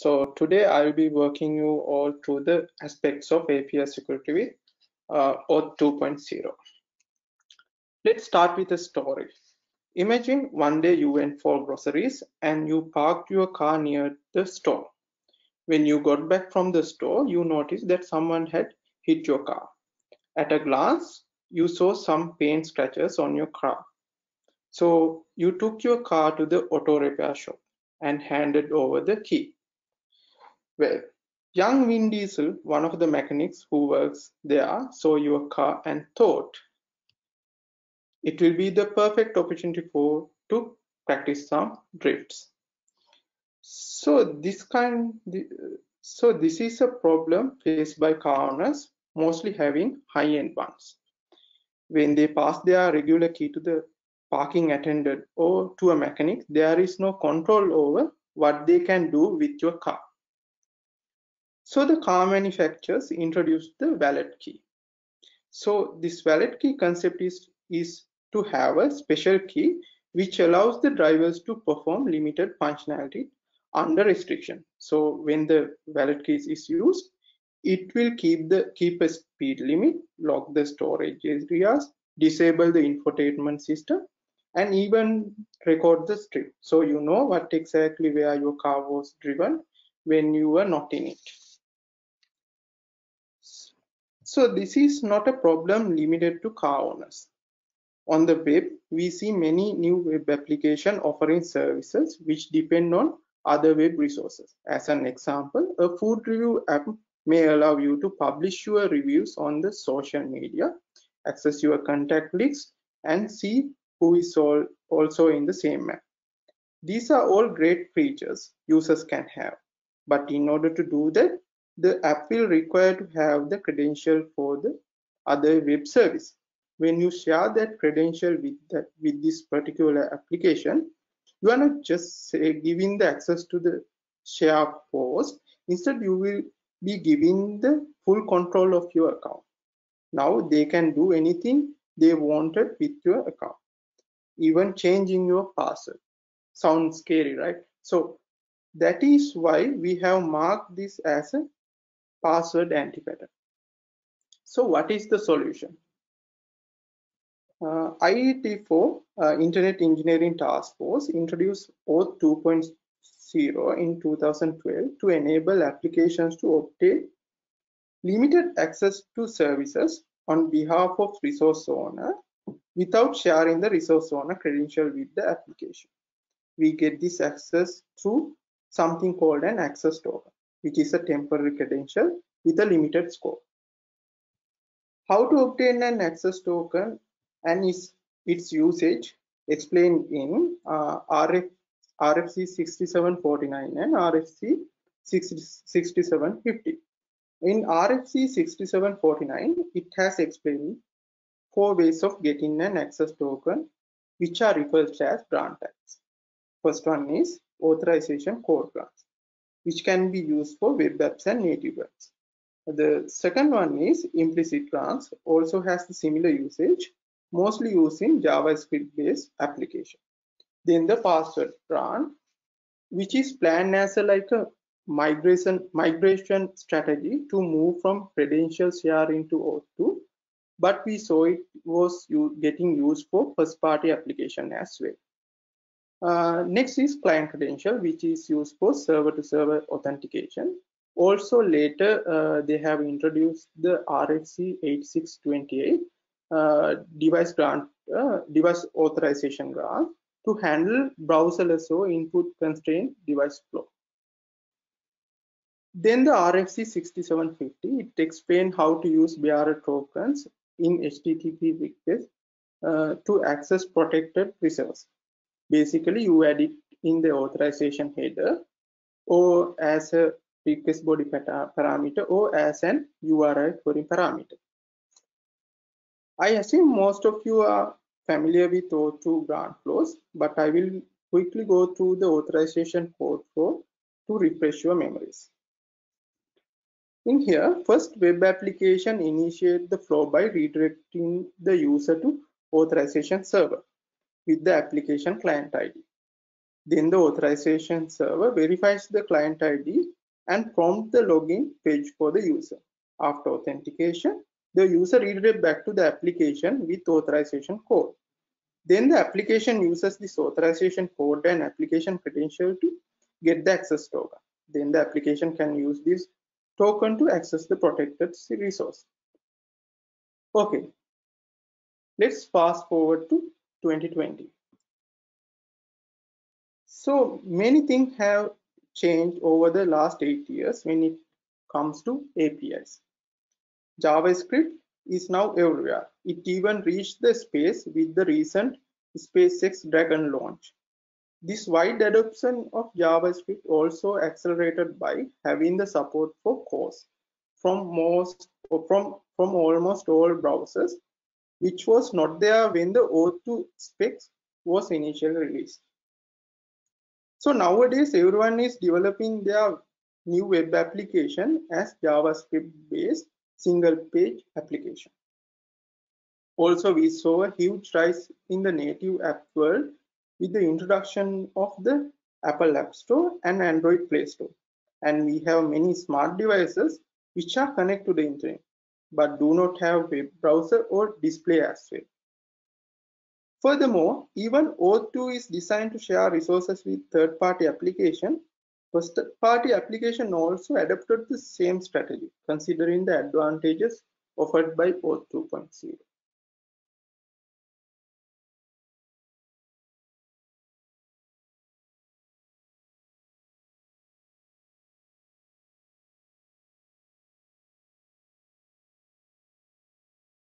So today I will be walking you all through the aspects of API security with OAuth 2.0. Let's start with a story. Imagine one day you went for groceries and you parked your car near the store. When you got back from the store, you noticed that someone had hit your car. At a glance, you saw some paint scratches on your car. So you took your car to the auto repair shop and handed over the key. Well, young Vin Diesel, one of the mechanics who works there, saw your car and thought it will be the perfect opportunity to practice some drifts. So this is a problem faced by car owners, mostly having high-end ones. When they pass their regular key to the parking attendant or to a mechanic, there is no control over what they can do with your car. So the car manufacturers introduced the valet key. So this valet key concept is to have a special key which allows the drivers to perform limited functionality under restriction. So when the valet key is used, it will keep a speed limit, lock the storage areas, disable the infotainment system, and even record the trip. So you know what exactly where your car was driven when you were not in it. So this is not a problem limited to car owners. On the web, we see many new web applications offering services which depend on other web resources. As an example, a food review app may allow you to publish your reviews on the social media, access your contact list, and see who is also in the same app. These are all great features users can have, but in order to do that, the app will require to have the credential for the other web service. When you share that credential with this particular application, you are not just giving the access to the share post. Instead, you will be giving the full control of your account. Now they can do anything they wanted with your account, even changing your password. Sounds scary, right? So that is why we have marked this as a password anti-pattern. So what is the solution? IET4, Internet Engineering Task Force, introduced OAuth 2.0 in 2012 to enable applications to obtain limited access to services on behalf of resource owner without sharing the resource owner credential with the application. We get this access through something called an access token, which is a temporary credential with a limited scope. How to obtain an access token and its usage explained in RFC 6749 and RFC 6750. In RFC 6749, it has explained 4 ways of getting an access token, which are referred to as grant types. First one is authorization code grants, which can be used for web apps and native apps. The second one is implicit grants, also has the similar usage, mostly used in JavaScript-based application. Then the password grant, which is planned as like a migration strategy to move from credential share into OAuth2, but we saw it was getting used for first-party application as well. Next is client credential, which is used for server-to-server authentication. Also later, they have introduced the RFC 8628 device authorization grant to handle browserless or input constrained device flow. Then the RFC 6750, it explains how to use bearer tokens in HTTP requests to access protected resources. Basically, you add it in the authorization header or as a request body parameter or as an URI query parameter. I assume most of you are familiar with OAuth2 grant flows, but I will quickly go through the authorization code flow to refresh your memories. In here, first web application initiate the flow by redirecting the user to authorization server with the application client ID. Then the authorization server verifies the client ID and prompt the login page for the user. After authentication, the user redirects back to the application with authorization code. Then the application uses this authorization code and application credential to get the access token. Then the application can use this token to access the protected resource. Okay, let's fast forward to 2020. So many things have changed over the last 8 years when it comes to APIs. JavaScript is now everywhere. It even reached the space with the recent SpaceX Dragon launch. This wide adoption of JavaScript also accelerated by having the support for CORS from almost all browsers, which was not there when the Auth2 specs was initially released. So nowadays everyone is developing their new web application as JavaScript based single page application. Also, we saw a huge rise in the native app world with the introduction of the Apple App Store and Android Play Store. And we have many smart devices which are connected to the internet but do not have web browser or display as well. Furthermore, even Auth2 is designed to share resources with third-party applications. First-party application also adopted the same strategy, considering the advantages offered by Auth 2.0.